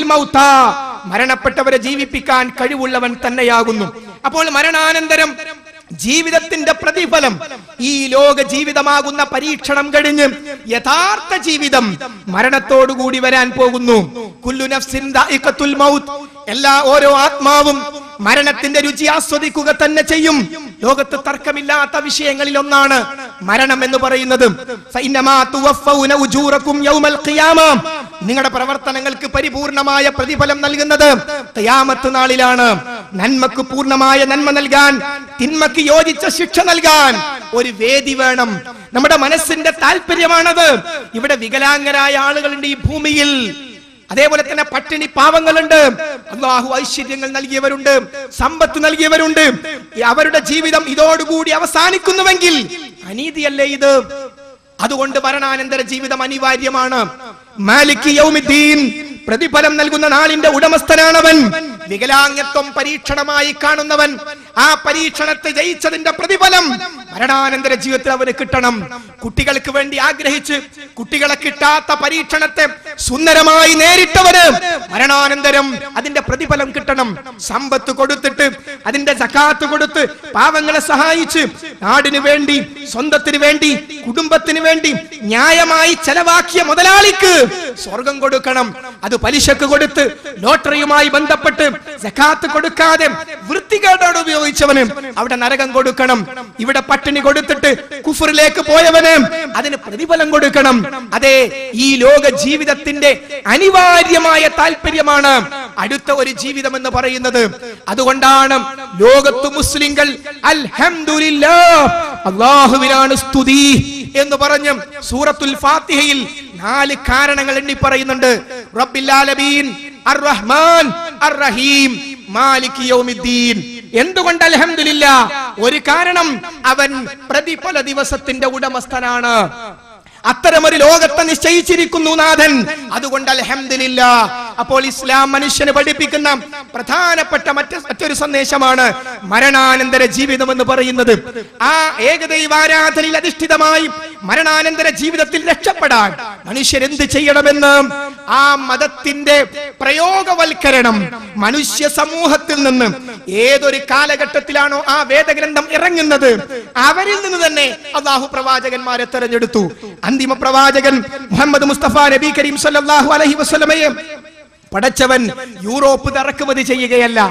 മൗതാ, മരണപ്പെട്ടവരെ ജീവിപ്പിക്കാൻ കഴിവുള്ളവൻ തന്നെയാകുന്നു. അപ്പോൾ മരണാനന്തരം ജീവിതത്തിന്റെ പ്രതിഫലം ഈ ലോക ജീവിതമാകുന്ന പരീക്ഷണം കഴിഞ്ഞ് യഥാർത്ഥ ജീവിതം മരണത്തോടുകൂടി വരാൻ പോകുന്നു. കുല്ലു നഫ്സിൻ ദാഇഖത്തുൽ മൗത്ത്, ഓരോ ആത്മാവും മരണത്തിന്റെ രുചി ആസ്വദിക്കുക തന്നെ ചെയ്യും. ലോകത്ത് തർക്കമില്ലാത്ത വിഷയങ്ങളിൽ ഒന്നാണ് മരണം എന്ന് പറയുന്നത്. ഫഇന്നമാ തുവഫൗന ഉജൂറകും യൗമൽ ഖിയാമ, നിങ്ങളുടെ പ്രവർത്തനങ്ങൾക്ക് പരിപൂർണമായ പ്രതിഫലം നൽകുന്നത് ഖിയാമത്ത് നാളിലാണ്. നന്മക്ക് പൂർണ്ണമായ നന്മ നൽകാൻ, തിന്മക്ക് യോജിച്ച ശിക്ഷ നൽകാൻ ഒരു വേദി വേണം. നമ്മുടെ മനസ്സിന്റെ താല്പര്യമാണത്. ഇവിടെ വികലാംഗരായ ആളുകളുണ്ട് ഈ ഭൂമിയിൽ, അതേപോലെ തന്നെ പട്ടിണി പാവങ്ങളുണ്ട്, അല്ലാഹു ഐശ്വര്യങ്ങൾ നൽകിയവരുണ്ട്, സമ്പത്ത് നൽകിയവരുണ്ട്. അവരുടെ ജീവിതം ഇതോടുകൂടി അവസാനിക്കുന്നുവെങ്കിൽ അനീതിയല്ലേ ഇത്? അതുകൊണ്ട് മരണാനന്തര ജീവിതം അനിവാര്യമാണ്. മാലിക് യൗമിദ്ദീൻ, പ്രതിഫലം നൽകുന്ന നാളിന്റെ ഉടമസ്ഥനാണവൻ. വികലാംഗത്വം പരീക്ഷണമായി കാണുന്നവൻ ആ പരീക്ഷണത്തെ ജയിച്ചതിന്റെ പ്രതിഫലം മരണാനന്തര ജീവിതത്തിൽ അവന് കിട്ടണം. കുട്ടികൾക്ക് വേണ്ടി ആഗ്രഹിച്ച് കുട്ടികളെ കിട്ടാത്ത പരീക്ഷണത്തെ സുന്ദരമായി നേരിട്ടവന് മരണാനന്തരം അതിന്റെ പ്രതിഫലം കിട്ടണം. സമ്പത്ത് കൊടുത്തിട്ട് അതിന്റെ സകാത്ത് കൊടുത്ത് പാവങ്ങളെ സഹായിച്ച് നാടിനു വേണ്ടി, സ്വന്തത്തിന് വേണ്ടി, കുടുംബത്തിന് വേണ്ടി ന്യായമായി ചെലവാക്കിയ മുതലാളിക്ക് സ്വർഗം കൊടുക്കണം. അത് പലിശക്ക് കൊടുത്ത് ലോട്ടറിയുമായി ബന്ധപ്പെട്ട് സകാത്ത് കൊടുക്കാതെ വൃത്തികേടോട് ഉപയോഗിച്ചവന് അവിടെ നരകം കൊടുക്കണം. ഇവിടെ പട്ടിണി കൊടുത്തിട്ട് കുഫറിലേക്ക് പോയവന് അതിന് പ്രതിഫലം കൊടുക്കണം. അതെ, ഈ ലോക ജീവിതത്തിന്റെ അനിവാര്യമായ താല്പര്യമാണ് അടുത്ത ഒരു ജീവിതം എന്ന് പറയുന്നത്. അതുകൊണ്ടാണ് ലോകത്ത് മുസ്ലിങ്ങൾ അൽഹംദുലില്ലാഹ്, അല്ലാഹുവിനാണ് സ്തുതി എന്ന് പറഞ്ഞ് സൂറത്തുൽ ഫാത്തിഹയിൽ 4 കാരണങ്ങൾ എണ്ണി പറയുന്നുണ്ട്. റബ്ബിൽ ആലമീൻ, അർ-റഹ്മാൻ, അർ-റഹീം, മാലിക് യൗമിദ്ദീൻ. എന്തുകൊണ്ട് അൽഹംദുലില്ലാഹ്? ഒരു കാരണം, അവൻ പ്രതിഫല ദിവസത്തിന്റെ ഉടമസ്ഥനാണ്. അത്തരമൊരു ലോകത്തെ നിശ്ചയിച്ചിരിക്കുന്നു നാഥൻ. അതുകൊണ്ട് അൽഹംദുലില്ലാഹ്. അപ്പോൾ ഇസ്ലാം മനുഷ്യന് പഠിപ്പിക്കുന്ന പ്രധാനപ്പെട്ട മറ്റൊരു സന്ദേശമാണ് മരണാനന്തര ജീവിതം എന്ന് പറയുന്നത്. ആ ഏകദൈവാരാധനയിൽ അധിഷ്ഠിതമായി മരണാനന്തര ജീവിതത്തിൽ രക്ഷപ്പെടാൻ മനുഷ്യരെന്ത് ചെയ്യണമെന്ന് ആ മതത്തിന്റെ പ്രയോഗവൽക്കരണം മനുഷ്യ സമൂഹത്തിൽ നിന്ന് ഏതൊരു കാലഘട്ടത്തിലാണോ ആ വേദഗ്രന്ഥം ഇറങ്ങുന്നത് അവരിൽ നിന്ന് തന്നെ അല്ലാഹു പ്രവാചകന്മാരെ തെരഞ്ഞെടുത്തു. അന്തിമ പ്രവാചകൻ മുഹമ്മദ് മുസ്തഫ നബി കരീം സല്ലല്ലാഹു അലൈഹി വസല്ലമയെ പടച്ചവൻ യൂറോപ്പ് ഇറക്കുമതി ചെയ്യുകയല്ല.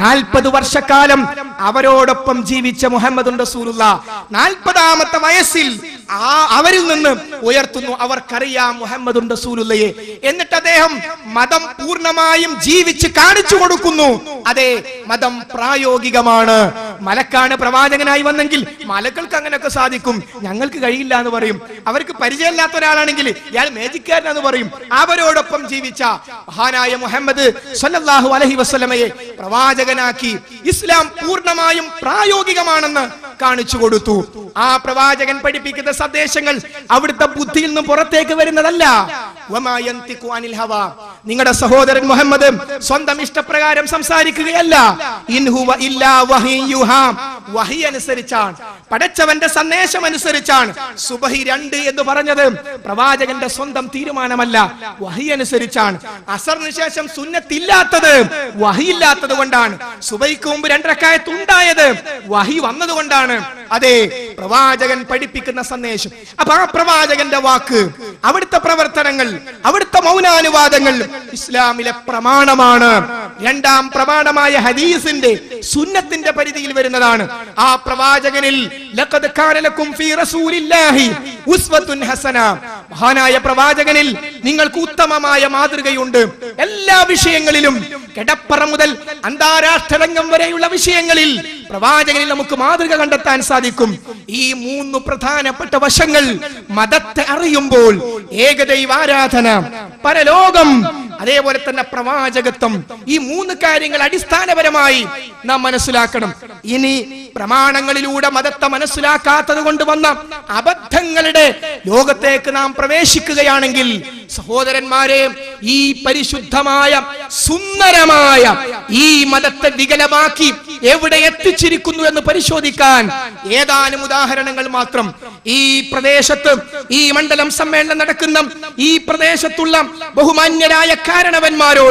40 വർഷക്കാലം അവരോടൊപ്പം ജീവിച്ച മുഹമ്മദ് റസൂലുള്ളാഹ് 40ാമത്തെ വയസ്സിൽ അവരിൽ നിന്ന് ഉയർത്തുന്നു. അവർക്കറിയാം മുഹമ്മദ് റസൂലുള്ളാഹിയെ. എന്നിട്ട് അദ്ദേഹം മതം പൂർണ്ണമായും ജീവിച്ച് കാണിച്ചു കൊടുക്കുന്നു. അതെ, മതം പ്രായോഗികമാണ്. മലക്കാണ് പ്രവാചകനായി വന്നെങ്കിൽ മലക്കൾക്ക് അങ്ങനെയൊക്കെ സാധിക്കും, ഞങ്ങൾക്ക് കഴിയില്ല എന്ന് പറയും. അവർക്ക് പരിചയമില്ലാത്ത ഒരാളാണെങ്കിൽ ഇയാൾ മേജിക്കാരനാന്ന് പറയും. അവരോടൊപ്പം ജീവിച്ച മഹാനായ മുഹമ്മദ് സല്ലല്ലാഹു അലൈഹി വസല്ലമയെ പ്രവാചകനാക്കി ഇസ്ലാം പൂർണ്ണമായും പ്രായോഗികമാണെന്ന് കാണിച്ചു കൊടുത്തു. ആ പ്രവാചകൻ പഠിപ്പിക്കുന്ന സന്ദേശങ്ങൾ അവിടുത്തെ ബുദ്ധിയിൽ നിന്ന് പുറത്തേക്ക് വരുന്നതല്ല. വമാ യന്തിഖു അനിൽ ഹവാ, നിങ്ങളുടെ സഹോദരൻ മുഹമ്മദ് സ്വന്തം ഇഷ്ടപ്രകാരം സംസാരിക്കുകയല്ല. ഇൻ ഹുവ ഇല്ലാ വഹിയുഹാ, വഹി അനുസരിച്ചാണ്, പടച്ചവന്റെ സന്ദേശം അനുസരിച്ചാണ്. സുബഹി 2 എന്ന് പറഞ്ഞത് പ്രവാചകന്റെ സ്വന്തം തീരുമാനമല്ല, വഹി അനുസരിച്ചാണ്. അസറിന് ശേഷം സുന്നത്തില്ലാത്തത് വഹിയില്ലാത്തത് കൊണ്ടാണ്. സുബഹിക്ക് മുമ്പ് 2 റക്അത്ത് ഉണ്ടായത് വഹി വന്നതുകൊണ്ടാണ്. അതെ, പ്രവാചകൻ പഠിപ്പിക്കുന്ന സന്ദേശം. അപ്പൊ ആ പ്രവാചകന്റെ വാക്ക്, അവിടുത്തെ പ്രവർത്തനങ്ങൾ, അവിടുത്തെ മൗനാനുവാദങ്ങൾ ഇസ്ലാമിലെ പ്രമാണമാണ്. 2ാം പ്രമാണമായ ഹദീസിന്റെ, സുന്നത്തിന്റെ പരിധിയിൽ വരുന്നതാണ്. ആ പ്രവാചകനിൽ ലഖദ് കാന ലക്കും ഫീ റസൂലില്ലാഹി ഉസ്വത്തുൻ ഹസന, മഹാനായ പ്രവാചകനിൽ നിങ്ങൾക്ക് ഉത്തമമായ മാതൃകയുണ്ട്. എല്ലാ വിഷയങ്ങളിലും, കിടപ്പറ മുതൽ അന്താരാഷ്ട്ര രംഗം വരെയുള്ള വിഷയങ്ങളിൽ പ്രവാചകനിൽ നമുക്ക് മാതൃക കണ്ടെത്താൻ സാധിക്കും. ഈ 3 പ്രധാനപ്പെട്ട വശങ്ങൾ മതത്തെ അറിയുമ്പോൾ ഏകദൈവാരാധന, പരലോകം, അതേപോലെ തന്നെ പ്രവാചകത്വം, ഈ 3 കാര്യങ്ങൾ അടിസ്ഥാനപരമായി നാം മനസ്സിലാക്കണം. ഇനി പ്രമാണങ്ങളിലൂടെ മതത്തെ മനസ്സിലാക്കാത്തത് കൊണ്ട് വന്ന അബദ്ധങ്ങളുടെ ലോകത്തേക്ക് നാം പ്രവേശിക്കുകയാണെങ്കിൽ സഹോദരന്മാരെ, ഈ പരിശുദ്ധമായ സുന്ദരമായ ഈ മതത്തെ വികലമാക്കി എവിടെ എത്തിച്ചിരിക്കുന്നു എന്ന് പരിശോധിക്കാൻ ഏതാനും ഉദാഹരണങ്ങൾ മാത്രം. ഈ പ്രദേശത്ത്, ഈ മണ്ഡലം സമ്മേളനം നടക്കുന്ന ഈ പ്രദേശത്തുള്ള ബഹുമാന്യരായ കാരണവന്മാരോട്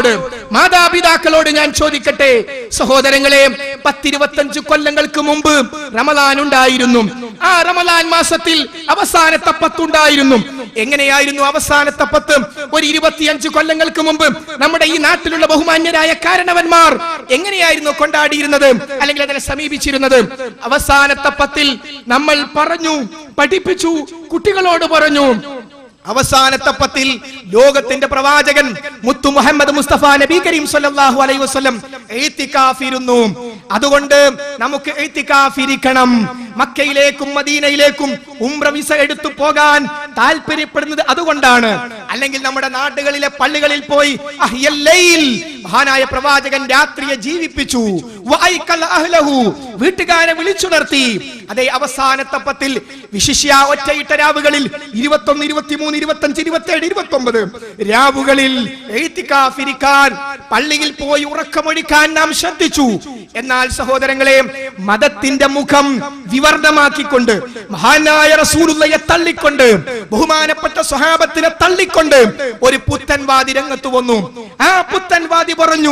മാതാപിതാക്കളോട് ഞാൻ ചോദിക്കട്ടെ സഹോദരങ്ങളെ, 10-25 കൊല്ലങ്ങൾക്ക് മുമ്പ് റമദാൻ ഉണ്ടായിരുന്നു. ആ റമദാൻ മാസത്തിൽ അവസാനത്തെ 10 ഉണ്ടായിരുന്നു. എങ്ങനെയായിരുന്നു അവസാനത്തെ 10? ഒരു 25 കൊല്ലങ്ങൾക്ക് മുമ്പ് നമ്മുടെ ഈ നാട്ടിലുള്ള ബഹുമാന്യരായ കാരണവന്മാർ എങ്ങനെയായിരുന്നു കൊണ്ടാടിയിരുന്നത്, അല്ലെങ്കിൽ അതിനെ സമീപിച്ചിരുന്നത്? അവസാനത്തെ 10 നമ്മൾ പറഞ്ഞു, പഠിപ്പിച്ചു, കുട്ടികളോട് പറഞ്ഞു. അവസാനത്തെ 10 ലോകത്തിന്റെ പ്രവാചകൻ മുത്തു മുഹമ്മദ് മുസ്തഫ നബി കരീം സല്ലല്ലാഹു അലൈഹി വസല്ലം ഇഅ്തികാഫ് ഇരുന്നു. അതുകൊണ്ട് നമുക്ക് ഇഅ്തികാഫ് ഇരിക്കണം. മക്കയിലേക്കും മദീനയിലേക്കും ഉംറ വിസ എടുത്തു പോകാൻ താല്പര്യപ്പെടുന്നത് അതുകൊണ്ടാണ്. അല്ലെങ്കിൽ നമ്മുടെ നാടുകളിലെ പള്ളികളിൽ പോയി അഹ്യൽ ലൈൽ, മഹാനായ പ്രവാചകൻ രാത്രിയെ ജീവിപ്പിച്ചു. വഅയ്കൽ അഹ്ലഹു, വീട്ടുകാരെ വിളിച്ചുണർത്തി. അതേ അവസാനത്തെ 10 വിശിഷ്യ ഒറ്റയിട്ട രാവുകളിൽ 21, 23, 25, 27, 29 രാവുകളിൽ ഇഅ്തികാഫ് ഇരിക്കാൻ, പള്ളിയിൽ പോയി ഉറക്കമൊഴിക്കാൻ നാം ശ്രദ്ധിച്ചു. എന്നാൽ സഹോദരങ്ങളെ, മതത്തിന്റെ മുഖം വിവർണമാക്കിക്കൊണ്ട്, മഹാനായ റസൂലുള്ളാഹിയെ തള്ളിക്കൊണ്ട്, ബഹുമാനപ്പെട്ട സ്വഹാബത്തിനെ തള്ളിക്കൊണ്ട് ഒരു പുത്തൻവാദി രംഗത്ത് വന്നു. ആ പുത്തൻവാദി പറഞ്ഞു,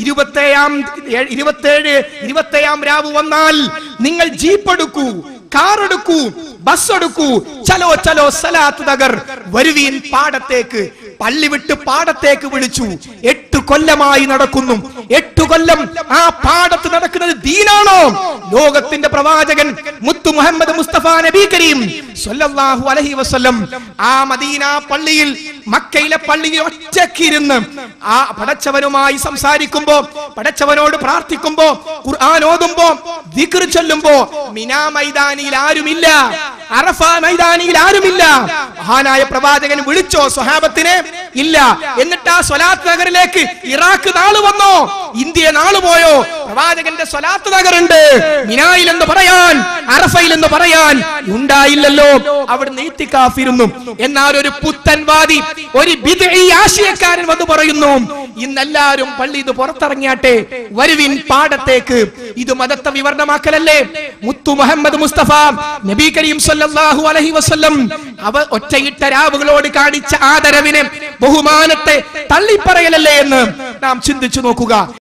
27 രാവ് വന്നാൽ നിങ്ങൾ ജീപ്പ് എടുക്കൂ, കാർ എടുക്കൂ, ബസ് എടുക്കൂ, ചലോ ചലോ സലാത്ത് നഗർ, വരുവീൻ പാടത്തേക്ക്. പള്ളി വിട്ട് പാടത്തേക്ക് വിളിച്ചു. 8 കൊല്ലമായി നടക്കുന്നു. 8 കൊല്ലം ആ പാടത്ത് നടക്കുന്നത് ദീനാണോ? ലോകത്തിന്റെ പ്രവാചകൻ മുത്തു മുഹമ്മദ് മുസ്തഫ നബി കരീം സല്ലല്ലാഹു അലൈഹി വസല്ലം ആ മദീന പള്ളിയിൽ, മക്കയിലെ പള്ളിയിൽ ഒറ്റക്കിരുന്ന് ആ പടച്ചവനുമായി സംസാരിക്കുമ്പോ, പടച്ചവനോട് പ്രാർത്ഥിക്കുമ്പോ, ഖുർആൻ ഓതുമ്പോ, ദിക്ർ ചൊല്ലുമ്പോ മിനാ മൈതാനിയിൽ ആരുമില്ല, അറഫ മൈതാനിയിൽ ആരുമില്ല. മഹാനായ പ്രവാചകൻ വിളിച്ചോ സ്വഹാബത്തിനെ? ഇല്ല. എന്നിട്ട് ആ സ്വലാത്ത് നഗറിലേക്ക് ഇറാഖ് നാള് വന്നോ? ഇന്ത്യ നാള് പോയോ? പ്രവാചകന്റെ സ്വലാത്ത് നഗറുണ്ട്. മിനായിൽ എന്ന് പറയാൻ, അറഫയിൽ എന്ന് പറയാൻ ഉണ്ടായില്ലല്ലോ. അവിടുന്ന് ഇഅ്തികാഫ് ഇരുന്നു. എന്നാൽ ഒരു പുത്തൻവാദി, ഒരു ബിദ്ഈ ആശയക്കാരൻ വന്ന് പറയുന്നു, ഇന്നെല്ലാരും പള്ളി ഇത് പുറത്തിറങ്ങിയാട്ടെ, വരുവിൻ പാടത്തേക്ക്. ഇത് മതത്തെ വിവർണമാക്കലല്ലേ? മുത്തു മുഹമ്മദ് മുസ്തഫ നബി കരീം സല്ലല്ലാഹു അലൈഹി വസല്ലം അവ ഒറ്റയിട്ട രാവുകളോട് കാണിച്ച ആദരവിനെ, ബഹുമാനത്തെ തള്ളിപ്പറയലല്ലേ എന്ന് നാം ചിന്തിച്ചു നോക്കുക.